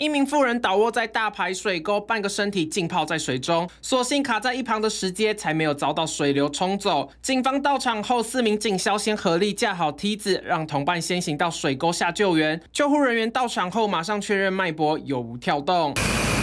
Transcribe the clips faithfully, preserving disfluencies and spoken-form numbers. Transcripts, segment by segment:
一名妇人倒卧在大排水沟，半个身体浸泡在水中，所幸卡在一旁的石阶才没有遭到水流冲走。警方到场后，四名警消先合力架好梯子，让同伴先行到水沟下救援。救护人员到场后，马上确认脉搏有无跳动。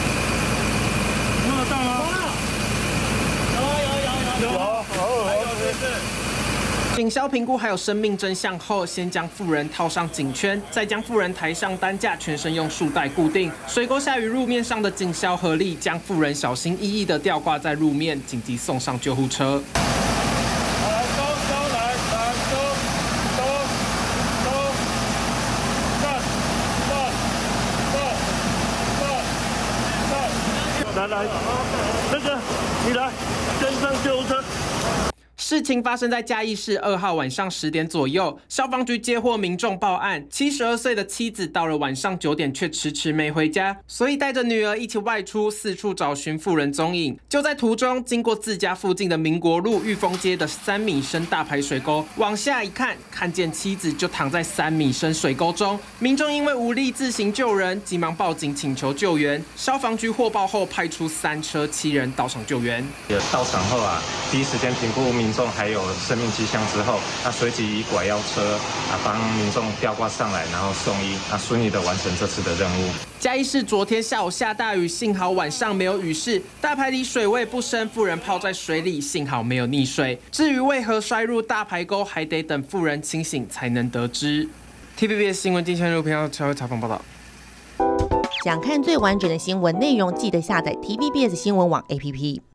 摸得到吗？有有有有有，还有就是。 警消评估还有生命真相后，先将妇人套上颈圈，再将妇人抬上担架，全身用束带固定。水沟下与路面上的警消合力将妇人小心翼翼地吊挂在路面，紧急送上救护车。 来，收收来，来收收收，站站站站，来来，那个你来跟上救护车。 事情发生在嘉义市二号晚上十点左右，消防局接获民众报案，七十二岁的妻子到了晚上九点却迟迟没回家，所以带着女儿一起外出四处找寻妇人踪影。就在途中，经过自家附近的民国路裕丰街的三米深大排水沟，往下一看，看见妻子就躺在三米深水沟中。民众因为无力自行救人，急忙报警请求救援。消防局获报后，派出三车七人到场救援。 到场后啊，第一时间评估民众 还有生命迹象之后，那随即以拐腰车啊帮民众吊挂上来，然后送医，啊顺利的完成这次的任务。 嘉义市昨天下午下大雨，幸好晚上没有雨势，大排离水位不深，妇人泡在水里，幸好没有溺水。至于为何摔入大排沟，还得等妇人清醒才能得知。T V B S 新闻金钱路频道超会采访报道。 想看最完整的新闻内容，记得下载 T V B S 新闻网 A P P。